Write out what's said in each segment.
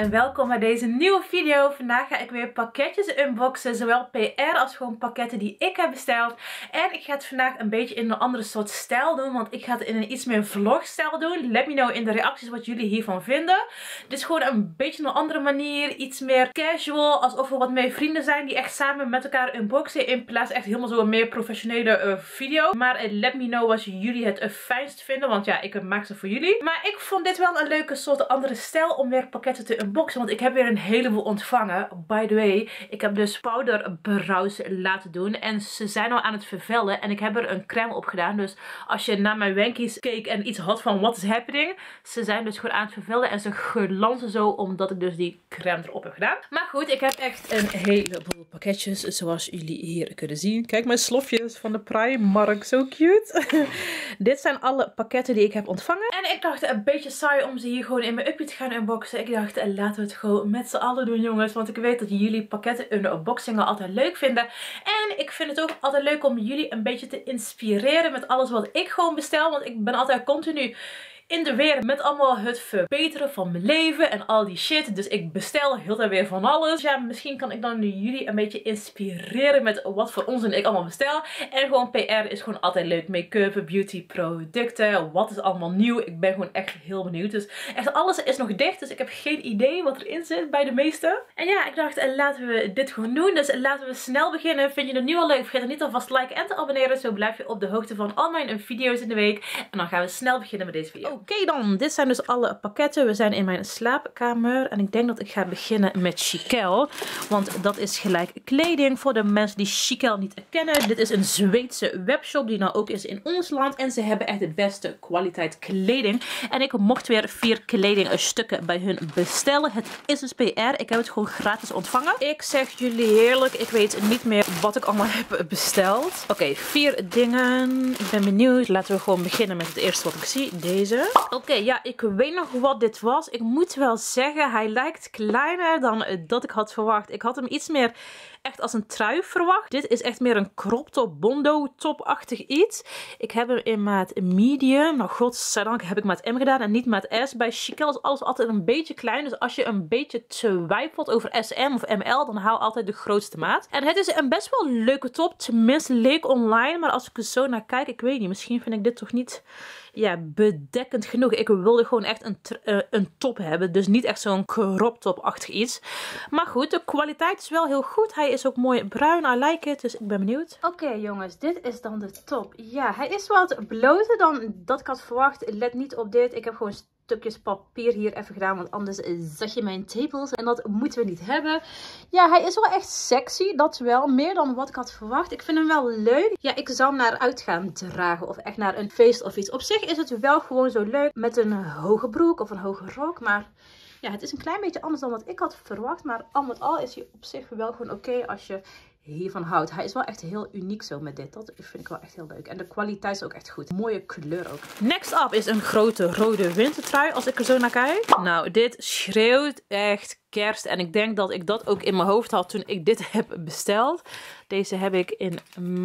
en welkom bij deze nieuwe video. Vandaag ga ik weer pakketjes unboxen, zowel PR als gewoon pakketten die ik heb besteld. En ik ga het vandaag een beetje in een andere soort stijl doen, want ik ga het in een iets meer vlogstijl doen. Let me know in de reacties wat jullie hiervan vinden. Dit is gewoon een beetje een andere manier, iets meer casual, alsof we wat meer vrienden zijn die echt samen met elkaar unboxen, in plaats echt helemaal zo'n meer professionele video. Maar let me know wat jullie het fijnst vinden, want ja, ik maak ze voor jullie. Maar ik vond dit wel een leuke soort andere stijl om weer pakketten te unboxen, want ik heb weer een heleboel ontvangen. By the way, ik heb dus powderbrows laten doen en ze zijn al aan het vervellen en ik heb er een crème op gedaan. Dus als je naar mijn wenkies keek en iets had van what is happening, ze zijn dus gewoon aan het vervellen en ze glanzen zo omdat ik dus die crème erop heb gedaan. Maar goed, ik heb echt een heleboel pakketjes zoals jullie hier kunnen zien. Kijk mijn slofjes van de Primark, zo cute. Dit zijn alle pakketten die ik heb ontvangen en ik dacht een beetje saai om ze hier gewoon in mijn uppie te gaan unboxen. Ik dacht laten we het gewoon met z'n allen doen, jongens, want ik weet dat jullie pakketten unboxingen altijd leuk vinden en ik vind het ook altijd leuk om jullie een beetje te inspireren met alles wat ik gewoon bestel, want ik ben altijd continu in de weer met allemaal het verbeteren van mijn leven en al die shit. Dus ik bestel heel tijd weer van alles. Ja, misschien kan ik dan nu jullie een beetje inspireren met wat voor ons en ik allemaal bestel. En gewoon PR is gewoon altijd leuk. Make-up, beauty producten, wat is allemaal nieuw. Ik ben gewoon echt heel benieuwd. Dus echt alles is nog dicht, dus ik heb geen idee wat erin zit bij de meeste. En ja, ik dacht laten we dit gewoon doen. Dus laten we snel beginnen. Vind je het nu al leuk? Vergeet dan niet alvast te liken en te abonneren. Zo blijf je op de hoogte van al mijn video's in de week. En dan gaan we snel beginnen met deze video. Oké dan, dit zijn dus alle pakketten. We zijn in mijn slaapkamer en ik denk dat ik ga beginnen met Chiquelle. Want dat is gelijk kleding voor de mensen die Chiquelle niet kennen. Dit is een Zweedse webshop die nou ook is in ons land. En ze hebben echt de beste kwaliteit kleding. En ik mocht weer 4 kledingstukken bij hun bestellen. Het is dus PR. Ik heb het gewoon gratis ontvangen. Ik zeg jullie heerlijk, ik weet niet meer wat ik allemaal heb besteld. Oké, 4 dingen. Ik ben benieuwd. Laten we gewoon beginnen met het eerste wat ik zie. Deze. Oké, ja, ik weet nog wat dit was. Ik moet wel zeggen, hij lijkt kleiner dan dat ik had verwacht. Ik had hem iets meer echt als een trui verwacht. Dit is echt meer een crop top, bondo top-achtig iets. Ik heb hem in maat medium. Nou, godzijdank heb ik maat M gedaan en niet maat S. Bij Chiquelle is alles altijd een beetje klein. Dus als je een beetje twijfelt over SM of ML, dan haal altijd de grootste maat. En het is een best wel leuke top. Tenminste, leek online. Maar als ik er zo naar kijk, ik weet niet. Misschien vind ik dit toch niet, ja, bedekkend genoeg. Ik wilde gewoon echt een top hebben. Dus niet echt zo'n crop top-achtig iets. Maar goed, de kwaliteit is wel heel goed. Hij is ook mooi bruin. I like it. Dus ik ben benieuwd. Oké, jongens, dit is dan de top. Ja, hij is wat bloter dan dat ik had verwacht. Let niet op dit. Ik heb gewoon stukjes papier hier even gedaan, want anders zag je mijn tepels en dat moeten we niet hebben. Ja, hij is wel echt sexy, dat wel, meer dan wat ik had verwacht. Ik vind hem wel leuk. Ja, ik zou hem naar uit gaan dragen of echt naar een feest of iets. Op zich is het wel gewoon zo leuk met een hoge broek of een hoge rok, maar ja, het is een klein beetje anders dan wat ik had verwacht, maar al met al is hij op zich wel gewoon oké als je hiervan houdt. Hij is wel echt heel uniek zo met dit. Dat vind ik wel echt heel leuk. En de kwaliteit is ook echt goed. Mooie kleur ook. Next up is een grote rode wintertrui. Als ik er zo naar kijk. Nou, dit schreeuwt echt kerst. En ik denk dat ik dat ook in mijn hoofd had toen ik dit heb besteld. Deze heb ik in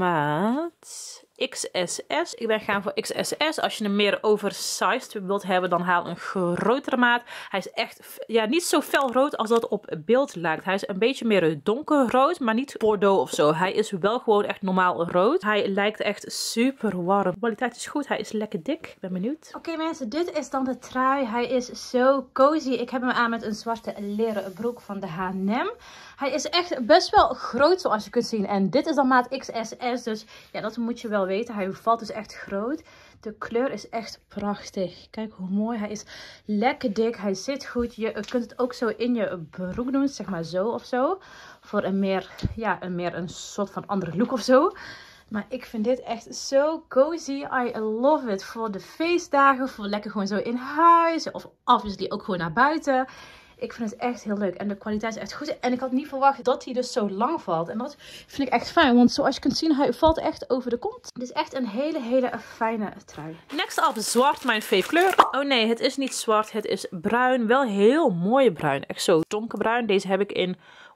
maat XSS. Ik ben gaan voor XSS. Als je een meer oversized wilt hebben, dan haal een grotere maat. Hij is echt, ja, niet zo fel rood als dat op beeld lijkt. Hij is een beetje meer donkerrood, maar niet bordeaux of zo. Hij is wel gewoon echt normaal rood. Hij lijkt echt super warm. De kwaliteit is goed. Hij is lekker dik. Ik ben benieuwd. Oké, mensen, dit is dan de trui. Hij is zo cozy. Ik heb hem aan met een zwarte leren broek van de H&M. Hij is echt best wel groot, zoals je kunt zien. En dit is dan maat XSS, dus ja, dat moet je wel weten. Hij valt dus echt groot. De kleur is echt prachtig. Kijk hoe mooi. Hij is lekker dik. Hij zit goed. Je kunt het ook zo in je broek doen, zeg maar zo of zo. Voor een meer, ja, een soort van andere look of zo. Maar ik vind dit echt zo cozy. I love it. Voor de feestdagen, voor lekker gewoon zo in huis. Of obviously ook gewoon naar buiten. Ik vind het echt heel leuk. En de kwaliteit is echt goed. En ik had niet verwacht dat hij dus zo lang valt. En dat vind ik echt fijn. Want zoals je kunt zien, hij valt echt over de kont. Het is echt een hele fijne trui. Next up, zwart, mijn fave kleur. Oh nee, het is niet zwart. Het is bruin. Wel heel mooie bruin. Echt zo donkerbruin. Deze heb ik in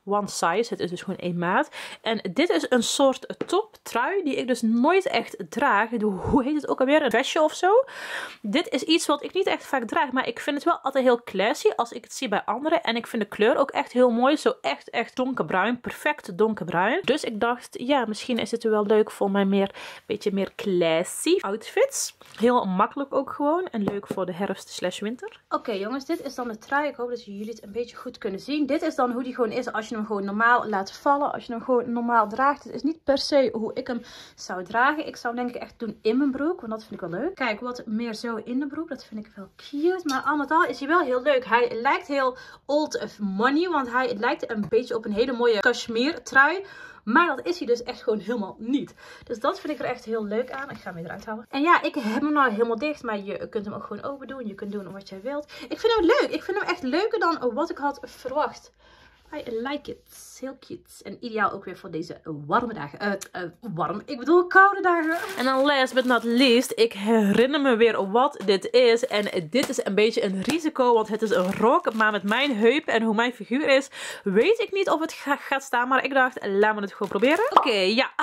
one size. Het is dus gewoon 1 maat. En dit is een soort toptrui die ik dus nooit echt draag. Hoe heet het ook alweer? Een vestje of zo. Dit is iets wat ik niet echt vaak draag. Maar ik vind het wel altijd heel classy als ik het zie bij anderen. En ik vind de kleur ook echt heel mooi. Zo echt donkerbruin. Perfect donkerbruin. Dus ik dacht, ja, misschien is het wel leuk voor mijn beetje meer classy outfits. Heel makkelijk ook gewoon. En leuk voor de herfst/winter. Oké, jongens, dit is dan de trui. Ik hoop dat jullie het een beetje goed kunnen zien. Dit is dan hoe die gewoon is als je hem gewoon normaal laat vallen. Als je hem gewoon normaal draagt. Het is niet per se hoe ik hem zou dragen. Ik zou denk ik echt doen in mijn broek. Want dat vind ik wel leuk. Kijk, wat meer zo in de broek. Dat vind ik wel cute. Maar al met al is hij wel heel leuk. Hij lijkt heel old money. Want hij lijkt een beetje op een hele mooie cashmere trui. Maar dat is hij dus echt gewoon helemaal niet. Dus dat vind ik er echt heel leuk aan. Ik ga hem weer eruit halen. En ja, ik heb hem nou helemaal dicht. Maar je kunt hem ook gewoon open doen. Je kunt doen wat jij wilt. Ik vind hem leuk. Ik vind hem echt leuker dan wat ik had verwacht. I like it. Heel cute. En ideaal ook weer voor deze warme dagen. Ik bedoel koude dagen. En dan last but not least. Ik herinner me weer wat dit is. En dit is een beetje een risico. Want het is een rok. Maar met mijn heup en hoe mijn figuur is. Weet ik niet of het gaat staan. Maar ik dacht, laten we het gewoon proberen. Oké, ja.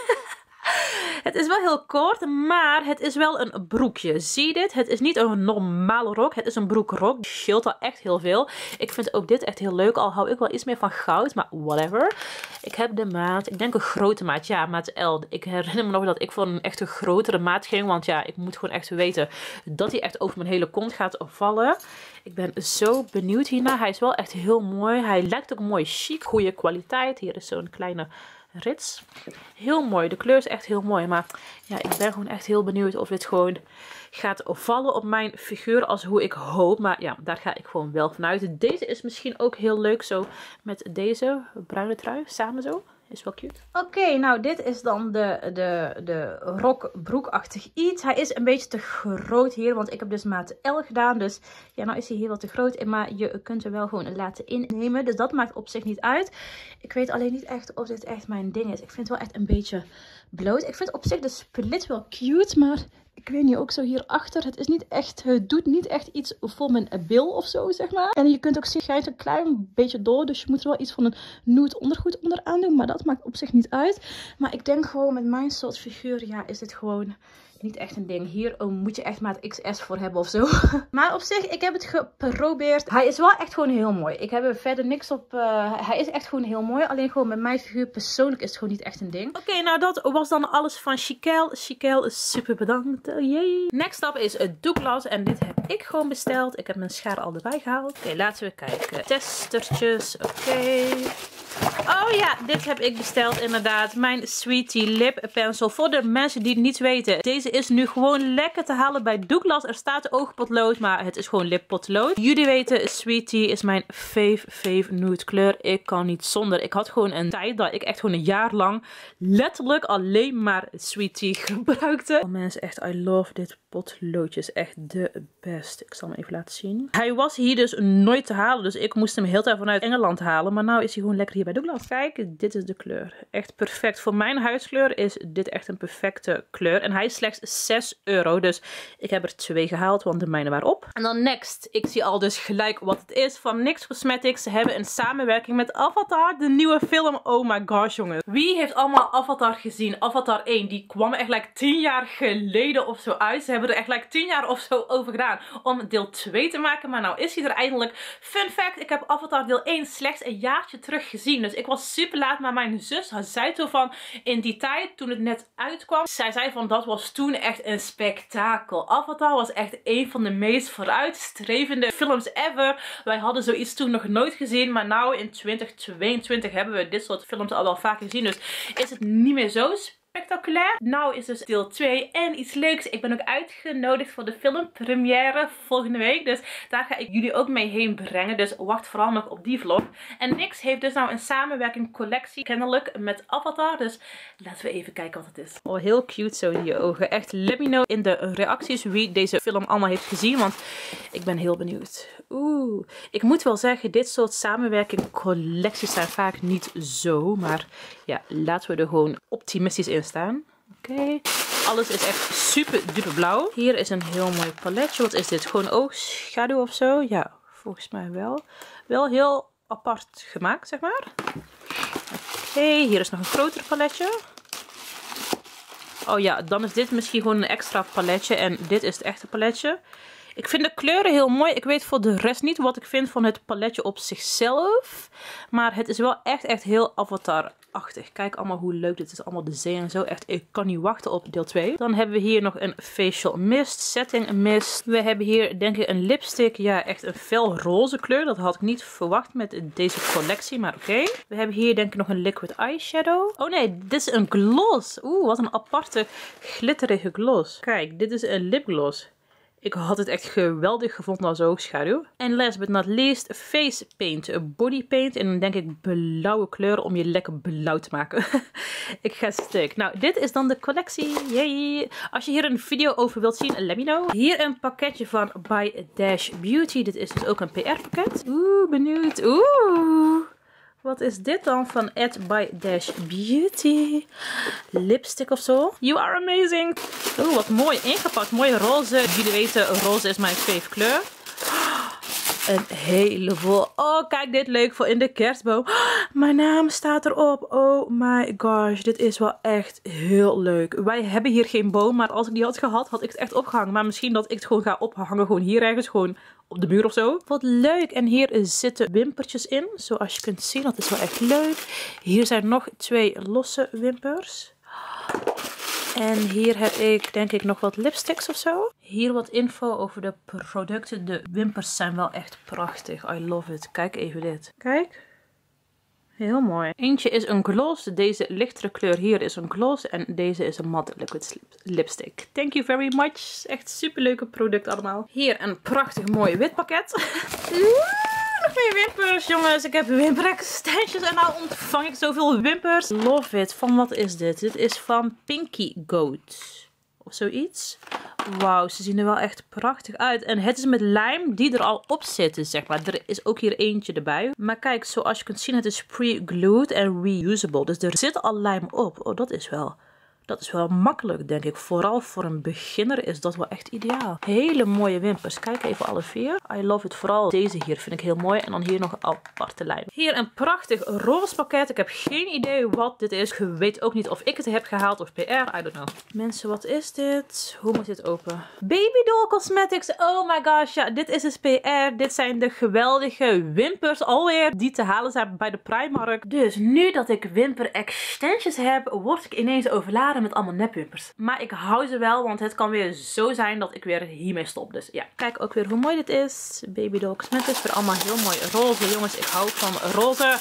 Het is wel heel kort, maar het is wel een broekje. Zie je dit? Het is niet een normale rok. Het is een broekrok. Die scheelt al echt heel veel. Ik vind ook dit echt heel leuk. Al hou ik wel iets meer van goud, maar whatever. Ik heb de maat, ik denk een grote maat. Ja, maat L. Ik herinner me nog dat ik voor een echt een grotere maat ging. Want ja, ik moet gewoon echt weten dat hij echt over mijn hele kont gaat vallen. Ik ben zo benieuwd hiernaar. Hij is wel echt heel mooi. Hij lijkt ook mooi chic. Goede kwaliteit. Hier is zo'n kleine rits. Heel mooi. De kleur is echt heel mooi. Maar ja, ik ben gewoon echt heel benieuwd of dit gewoon gaat vallen op mijn figuur als hoe ik hoop. Maar ja, daar ga ik gewoon wel vanuit. Deze is misschien ook heel leuk zo met deze bruine trui. Samen zo. Is wel cute. Oké, nou dit is dan de rokbroekachtig iets. Hij is een beetje te groot hier, want ik heb dus maat L gedaan. Dus ja, nou is hij hier wel te groot. Maar je kunt hem wel gewoon laten innemen. Dus dat maakt op zich niet uit. Ik weet alleen niet echt of dit echt mijn ding is. Ik vind het wel echt een beetje bloot. Ik vind op zich de split wel cute, maar ik weet niet, ook zo hierachter. Het is niet echt, het doet niet echt iets voor mijn bil of zo, zeg maar. En je kunt ook zien, schijnt een klein beetje door. Dus je moet er wel iets van een nude ondergoed onderaan doen. Maar dat maakt op zich niet uit. Maar ik denk gewoon met mijn soort figuur, ja, is dit gewoon niet echt een ding. Hier moet je echt maat XS voor hebben of zo. Maar op zich, ik heb het geprobeerd. Hij is wel echt gewoon heel mooi. Ik heb er verder niks op. Hij is echt gewoon heel mooi. Alleen gewoon met mijn figuur persoonlijk is het gewoon niet echt een ding. Oké, nou dat was dan alles van Chiquelle. Chiquelle, super bedankt. Yay. Next up is het Douglas. En dit heb ik gewoon besteld. Ik heb mijn schaar al erbij gehaald. Oké, laten we kijken. Testertjes. Oké. Oh ja, dit heb ik besteld inderdaad. Mijn Sweetie Lip Pencil. Voor de mensen die het niet weten. Deze is nu gewoon lekker te halen bij Douglas. Er staat oogpotlood, maar het is gewoon lippotlood. Jullie weten, Sweetie is mijn fave nude kleur. Ik kan niet zonder. Ik had gewoon een tijd dat ik echt gewoon een jaar lang letterlijk alleen maar Sweetie gebruikte. Oh mensen, echt, I love dit potloodje. Is echt de best. Ik zal hem even laten zien. Hij was hier dus nooit te halen. Dus ik moest hem heel tijd vanuit Engeland halen. Maar nou is hij gewoon lekker hier bij Douglas. Kijk, dit is de kleur. Echt perfect. Voor mijn huidskleur is dit echt een perfecte kleur. En hij is slechts €6. Dus ik heb er 2 gehaald, want de mijne waren op. En dan next. Ik zie al dus gelijk wat het is. Van NYX Cosmetics. Ze hebben een samenwerking met Avatar. De nieuwe film. Oh my gosh, jongens. Wie heeft allemaal Avatar gezien? Avatar 1. Die kwam echt like 10 jaar geleden of zo uit. Ze hebben er echt like 10 jaar of zo over gedaan om deel 2 te maken. Maar nou is hij er eindelijk. Fun fact. Ik heb Avatar deel 1 slechts een jaartje terug gezien. Dus ik was super laat. Maar mijn zus zei toen van in die tijd toen het net uitkwam. Zij zei van dat was toen echt een spektakel. Avatar was echt een van de meest vooruitstrevende films ever. Wij hadden zoiets toen nog nooit gezien. Maar nou in 2022 hebben we dit soort films al wel vaak gezien. Dus is het niet meer zo spectaculair. Nou is dus deel 2 en iets leuks. Ik ben ook uitgenodigd voor de filmpremière volgende week. Dus daar ga ik jullie ook mee heen brengen. Dus wacht vooral nog op die vlog. En NYX heeft dus nou een samenwerking collectie kennelijk met Avatar. Dus laten we even kijken wat het is. Oh, heel cute zo in je ogen. Echt, let me know in de reacties wie deze film allemaal heeft gezien. Want ik ben heel benieuwd. Oeh. Ik moet wel zeggen, dit soort samenwerking collecties zijn vaak niet zo. Maar ja, laten we er gewoon optimistisch in staan. Oké. Alles is echt super duper blauw. Hier is een heel mooi paletje. Wat is dit? Gewoon oogschaduw of zo? Ja, volgens mij wel. Wel heel apart gemaakt, zeg maar. Oké, hier is nog een groter paletje. Oh ja, dan is dit misschien gewoon een extra paletje en dit is het echte paletje. Ik vind de kleuren heel mooi. Ik weet voor de rest niet wat ik vind van het paletje op zichzelf. Maar het is wel echt heel Avatar-achtig. Kijk allemaal hoe leuk dit is. Allemaal de zee en zo. Echt, ik kan niet wachten op deel 2. Dan hebben we hier nog een facial mist. Setting mist. We hebben hier denk ik een lipstick. Ja, echt een fel roze kleur. Dat had ik niet verwacht met deze collectie. Maar oké. We hebben hier denk ik nog een liquid eyeshadow. Oh nee, dit is een gloss. Oeh, wat een aparte glitterige gloss. Kijk, dit is een lipgloss. Ik had het echt geweldig gevonden als oogschaduw. En last but not least, face paint. Body paint in een denk ik blauwe kleur om je lekker blauw te maken. Ik ga stuk. Nou, dit is dan de collectie. Yay! Als je hier een video over wilt zien, let me know. Hier een pakketje van By Dash Beauty. Dit is dus ook een PR pakket. Oeh, benieuwd. Oeh! Wat is dit dan van By Dash Beauty? Lipstick of zo. You are amazing. Oeh, wat mooi ingepakt. Mooie roze. Jullie weten, roze is mijn fave kleur. Een heleboel. Oh, kijk dit leuk voor in de kerstboom. Mijn naam staat erop. Oh my gosh. Dit is wel echt heel leuk. Wij hebben hier geen boom. Maar als ik die had gehad, had ik het echt opgehangen. Maar misschien dat ik het gewoon ga ophangen. Gewoon hier ergens. Gewoon op de muur of zo. Wat leuk. En hier zitten wimpertjes in. Zoals je kunt zien. Dat is wel echt leuk. Hier zijn nog 2 losse wimpers. En hier heb ik denk ik nog wat lipsticks of zo. Hier wat info over de producten. De wimpers zijn wel echt prachtig. I love it. Kijk even dit. Kijk. Heel mooi. Eentje is een gloss. Deze lichtere kleur hier is een gloss. En deze is een matte liquid lipstick. Thank you very much. Echt super leuke product allemaal. Hier een prachtig mooi wit pakket. Nog meer wimpers, jongens. Ik heb wimper extensions en nou ontvang ik zoveel wimpers. Love it. Van wat is dit? Dit is van Pinky Goat. Of zoiets. Wauw, ze zien er wel echt prachtig uit. En het is met lijm die er al op zitten, zeg maar. Er is ook hier eentje erbij. Maar kijk, zoals je kunt zien, het is pre-glued en reusable. Dus er zit al lijm op. Oh, dat is wel makkelijk, denk ik. Vooral voor een beginner is dat wel echt ideaal. Hele mooie wimpers. Kijk even alle 4. I love it. Vooral deze hier vind ik heel mooi. En dan hier nog een aparte lijn. Hier een prachtig roze pakket. Ik heb geen idee wat dit is. Ik weet ook niet of ik het heb gehaald of PR. I don't know. Mensen, wat is dit? Hoe moet dit open? Baby Doll Cosmetics. Oh my gosh. Ja, dit is dus PR. Dit zijn de geweldige wimpers alweer. Die te halen zijn bij de Primark. Dus nu dat ik wimper extensions heb, word ik ineens overladen met allemaal nepwimpers. Maar ik hou ze wel, want het kan weer zo zijn dat ik weer hiermee stop. Dus ja, kijk ook weer hoe mooi dit is. Baby Doll Cosmetics. Weer allemaal heel mooi roze. Jongens, ik hou van roze.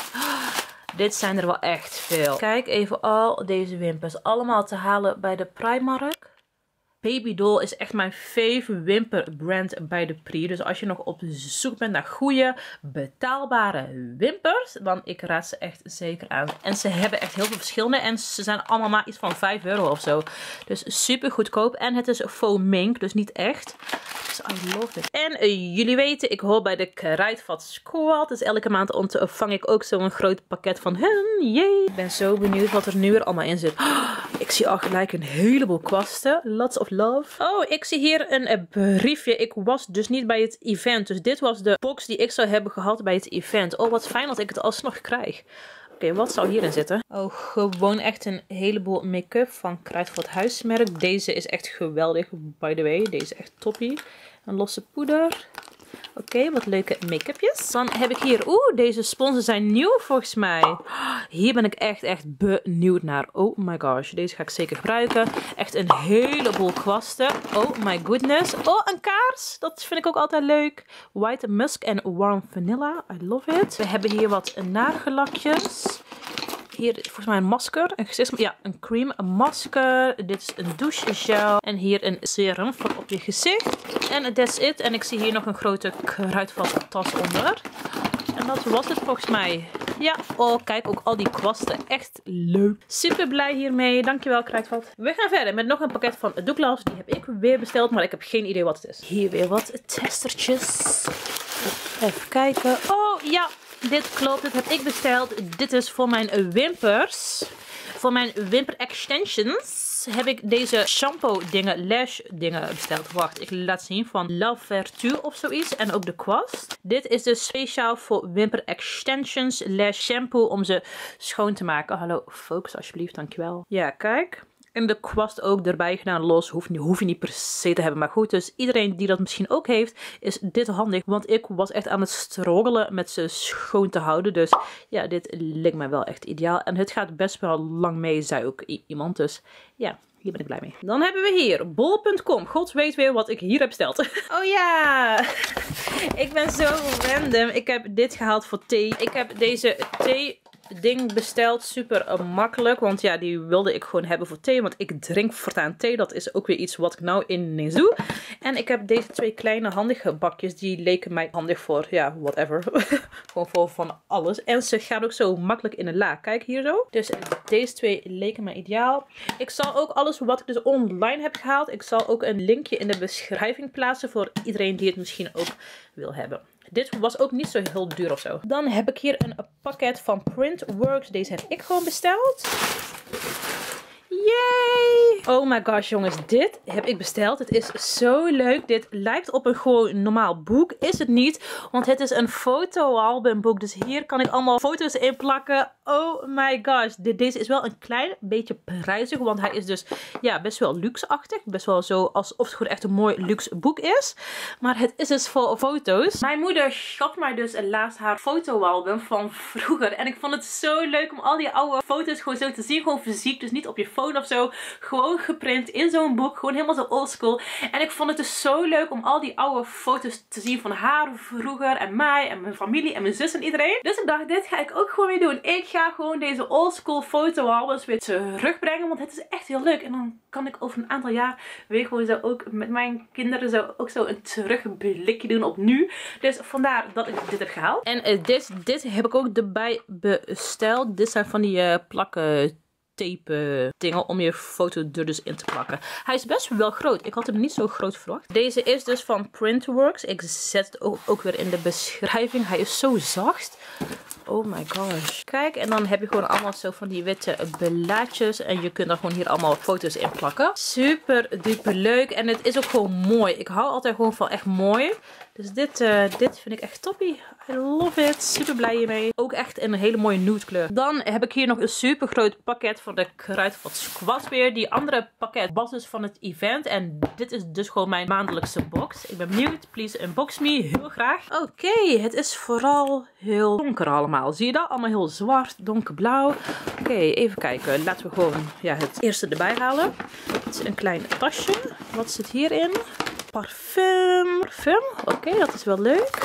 Dit zijn er wel echt veel. Kijk even al deze wimpers. Allemaal te halen bij de Primark. Baby Doll is echt mijn fave wimperbrand bij de Pri. Dus als je nog op zoek bent naar goede, betaalbare wimpers, dan ik raad ze echt zeker aan. En ze hebben echt heel veel verschillende en ze zijn allemaal maar iets van 5 euro of zo. Dus super goedkoop. En het is faux mink, dus niet echt. Dus I love it. En jullie weten, ik hoor bij de Kruidvat Squad. Dus elke maand ontvang ik ook zo'n groot pakket van hen. Yay! Ik ben zo benieuwd wat er nu weer allemaal in zit. Ik zie al gelijk een heleboel kwasten. Lots of love. Oh, ik zie hier een briefje. Ik was dus niet bij het event. Dus dit was de box die ik zou hebben gehad bij het event. Oh, wat fijn dat ik het alsnog krijg. Oké, wat zou hierin zitten? Oh, gewoon echt een heleboel make-up van Kruidvat huismerk. Deze is echt geweldig, by the way. Deze is echt toppie. Een losse poeder. Oké, wat leuke make-upjes. Dan heb ik hier, deze sponsen zijn nieuw volgens mij. Hier ben ik echt benieuwd naar. Oh my gosh, deze ga ik zeker gebruiken. Echt een heleboel kwasten. Oh my goodness. Oh, een kaars. Dat vind ik ook altijd leuk. White musk en warm vanilla. I love it. We hebben hier wat nagellakjes. Hier volgens mij een masker, een cream, een masker. Dit is een douchegel. En hier een serum voor op je gezicht. En that's it. En ik zie hier nog een grote Kruidvat tas onder. En dat was het volgens mij. Ja, oh kijk ook al die kwasten. Echt leuk. Super blij hiermee. Dankjewel Kruidvat. We gaan verder met nog een pakket van Douglas. Die heb ik weer besteld, maar ik heb geen idee wat het is. Hier weer wat testertjes. Even kijken. Oh ja. Dit klopt, dit heb ik besteld. Dit is voor mijn wimpers. Voor mijn wimper extensions. heb ik deze shampoo dingen, lash dingen besteld. Wacht, ik laat zien van La Vertu of zoiets. En ook de kwast. Dit is dus speciaal voor wimper extensions lash shampoo om ze schoon te maken. Hallo, focus alsjeblieft, dankjewel. Ja, kijk. En de kwast ook erbij gedaan los. Hoef je niet per se te hebben. Maar goed, dus iedereen die dat misschien ook heeft, is dit handig. Want ik was echt aan het struggelen met ze schoon te houden. Dus ja, dit leek mij wel echt ideaal. En het gaat best wel lang mee, zei ook iemand. Dus ja, hier ben ik blij mee. Dan hebben we hier bol.com. God weet weer wat ik hier heb besteld. Oh ja, ik ben zo random. Ik heb dit gehaald voor thee. Ik heb deze thee ding besteld. Super makkelijk. Want ja, die wilde ik gewoon hebben voor thee. Want ik drink voortaan thee. Dat is ook weer iets wat ik nou ineens doe. En ik heb deze twee kleine handige bakjes. Die leken mij handig voor, ja, whatever. Gewoon voor van alles. En ze gaan ook zo makkelijk in een la. Kijk hier zo. Dus deze twee leken mij ideaal. Ik zal ook alles wat ik dus online heb gehaald. Ik zal ook een linkje in de beschrijving plaatsen. Voor iedereen die het misschien ook wil hebben. Dit was ook niet zo heel duur of zo. Dan heb ik hier een pakket van Printworks. Deze heb ik gewoon besteld. Yay! Oh my gosh jongens, dit heb ik besteld. Het is zo leuk. Dit lijkt op een gewoon normaal boek. Is het niet, want het is een fotoalbumboek. Dus hier kan ik allemaal foto's in plakken. Oh my gosh. Deze is wel een klein beetje prijzig, want hij is dus ja, best wel luxe-achtig. Best wel zo alsof het gewoon echt een mooi luxe boek is. Maar het is dus voor foto's. Mijn moeder gaf mij dus laatst haar fotoalbum van vroeger. En ik vond het zo leuk om al die oude foto's gewoon zo te zien. Gewoon fysiek, dus niet op je phone of zo. Gewoon geprint in zo'n boek. Gewoon helemaal zo oldschool. En ik vond het dus zo leuk om al die oude foto's te zien van haar vroeger. En mij en mijn familie en mijn zus en iedereen. Dus ik dacht, dit ga ik ook gewoon weer doen. Ik ga gewoon deze oldschool fotoalbums weer terugbrengen. Want het is echt heel leuk. En dan kan ik over een aantal jaar weer gewoon zo ook met mijn kinderen zo ook zo een terugblikje doen op nu. Dus vandaar dat ik dit heb gehaald. En dit heb ik ook erbij besteld. Dit zijn van die plakken tape dingen om je foto er dus in te plakken. Hij is best wel groot. Ik had hem niet zo groot verwacht. Deze is dus van Printworks. Ik zet het ook weer in de beschrijving. Hij is zo zacht. Oh my gosh. Kijk, en dan heb je gewoon allemaal zo van die witte blaadjes. En je kunt er gewoon hier allemaal foto's in plakken. Super duper leuk. En het is ook gewoon mooi. Ik hou altijd gewoon van echt mooi. Dus dit vind ik echt toppie. I love it. Super blij hiermee. Ook echt een hele mooie nude kleur. Dan heb ik hier nog een super groot pakket van de Kruidvat Squad weer. Die andere pakket was dus van het event. En dit is dus gewoon mijn maandelijkse box. Ik ben benieuwd. Please unbox me. Heel graag. Oké, het is vooral heel donker allemaal. Zie je dat? Allemaal heel zwart, donkerblauw. Oké, even kijken. Laten we gewoon ja, het eerste erbij halen. Het is een klein tasje. Wat zit hierin? Parfum. Oké, dat is wel leuk.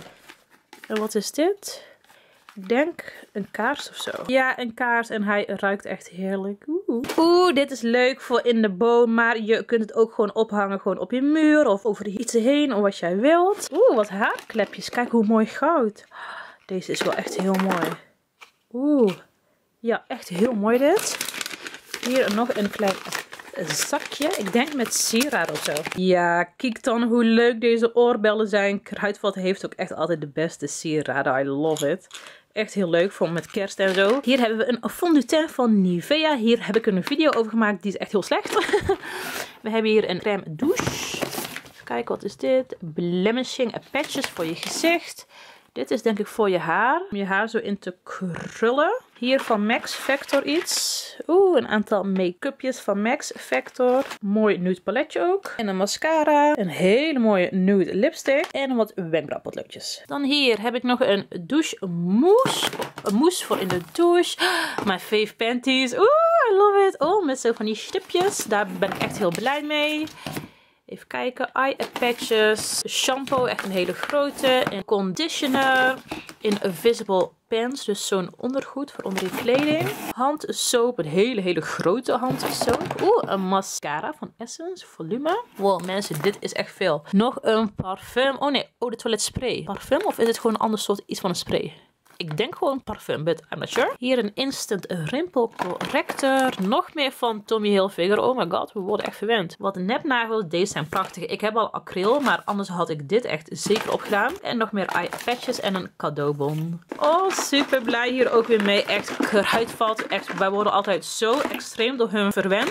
En wat is dit? Ik denk een kaars of zo. Ja, een kaars en hij ruikt echt heerlijk. Oeh, dit is leuk voor in de boom. Maar je kunt het ook gewoon ophangen gewoon op je muur of over iets heen of wat jij wilt. Oeh, wat haarklepjes. Kijk hoe mooi goud. Deze is wel echt heel mooi. Oeh, ja, echt heel mooi dit. Hier nog een klein zakje. Ik denk met sieraden of zo. Ja, kijk dan hoe leuk deze oorbellen zijn. Kruidvat heeft ook echt altijd de beste sieraden. I love it. Echt heel leuk voor met kerst en zo. Hier hebben we een fondue van Nivea. Hier heb ik een video over gemaakt. Die is echt heel slecht. We hebben hier een crème douche. Even kijken, wat is dit? Blemishing patches voor je gezicht. Dit is denk ik voor je haar. Om je haar zo in te krullen. Hier van Max Factor iets. Oeh, een aantal make-upjes van Max Factor. Mooi nude paletje ook. En een mascara. Een hele mooie nude lipstick. En wat wenkbrauwpotloodjes. Dan hier heb ik nog een douche mousse. Een mousse voor in de douche. Mijn fave panties. Oeh, I love it. Oh, met zo van die stipjes. Daar ben ik echt heel blij mee. Even kijken. Eye patches. Shampoo. Echt een hele grote. Een conditioner. Invisible pants. Dus zo'n ondergoed voor onder je kleding. Handsoap. Een hele grote handsoap. Oeh, een mascara van Essence. Volume. Wow, mensen. Dit is echt veel. Nog een parfum. Oh nee. Oh, de toiletspray. Parfum of is het gewoon een ander soort iets van een spray? Ik denk gewoon parfum, but I'm not sure. Hier een instant rimpel corrector. Nog meer van Tommy Hilfiger. Oh my god, we worden echt verwend. Wat nepnagels, deze zijn prachtig. Ik heb al acryl, maar anders had ik dit echt zeker opgedaan. En nog meer eye patches en een cadeaubon. Oh, super blij hier ook weer mee. Echt Kruidvat. Echt, wij worden altijd zo extreem door hun verwend.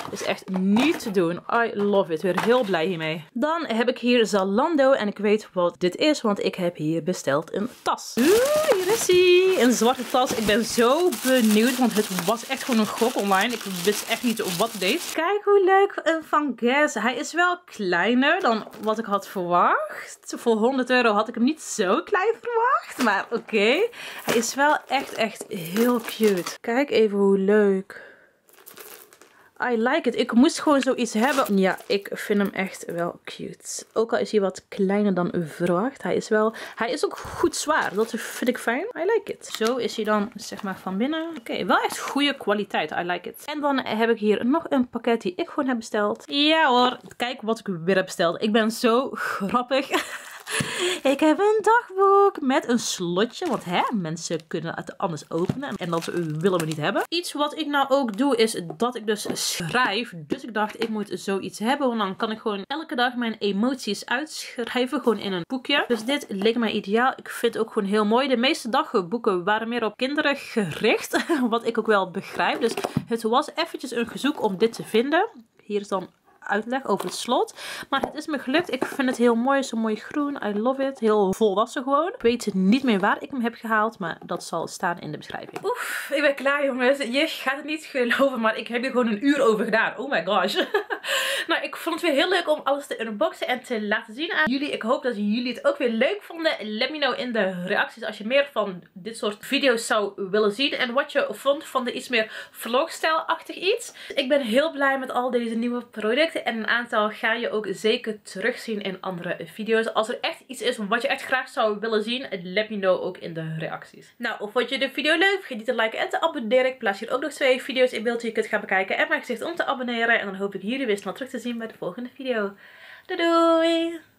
Is echt niet te doen. I love it. Weer heel blij hiermee. Dan heb ik hier Zalando. En ik weet wat dit is. Want ik heb hier besteld een tas. Hier is hij. Een zwarte tas. Ik ben zo benieuwd. Want het was echt gewoon een gok online. Ik wist echt niet wat het deed. Kijk hoe leuk van Guess. Hij is wel kleiner dan wat ik had verwacht. Voor 100 euro had ik hem niet zo klein verwacht. Maar oké. Hij is wel echt heel cute. Kijk even hoe leuk. I like it. Ik moest gewoon zoiets hebben. Ja, ik vind hem echt wel cute. Ook al is hij wat kleiner dan verwacht. Hij is ook goed zwaar. Dat vind ik fijn. I like it. Zo is hij dan, zeg maar, van binnen. Oké, wel echt goede kwaliteit. I like it. En dan heb ik hier nog een pakket die ik gewoon heb besteld. Ja hoor. Kijk wat ik weer heb besteld. Ik ben zo grappig. Ik heb een dagboek met een slotje. Want mensen kunnen het anders openen. En dat willen we niet hebben. Iets wat ik nou ook doe is dat ik dus schrijf. Dus ik dacht ik moet zoiets hebben. Want dan kan ik gewoon elke dag mijn emoties uitschrijven. Gewoon in een boekje. Dus dit leek mij ideaal. Ik vind het ook gewoon heel mooi. De meeste dagboeken waren meer op kinderen gericht. Wat ik ook wel begrijp. Dus het was eventjes een gezoek om dit te vinden. Hier is dan uitleg over het slot. Maar het is me gelukt. Ik vind het heel mooi. Zo mooi groen. I love it. Heel volwassen gewoon. Ik weet niet meer waar ik hem heb gehaald. Maar dat zal staan in de beschrijving. Oef, ik ben klaar jongens. Je gaat het niet geloven. Maar ik heb er gewoon een uur over gedaan. Oh my gosh. Nou, ik vond het weer heel leuk om alles te unboxen en te laten zien aan jullie. Ik hoop dat jullie het ook weer leuk vonden. Let me know in de reacties als je meer van dit soort video's zou willen zien. En wat je vond van de iets meer vlogstijlachtig iets. Ik ben heel blij met al deze nieuwe producten. En een aantal ga je ook zeker terugzien in andere video's. Als er echt iets is wat je echt graag zou willen zien, let me know ook in de reacties. Nou, of vond je de video leuk? Vergeet niet te liken en te abonneren. Ik plaats hier ook nog 2 video's in beeld die je kunt gaan bekijken. En mijn gezicht om te abonneren. En dan hoop ik jullie weer snel terug te zien bij de volgende video. Doei doei!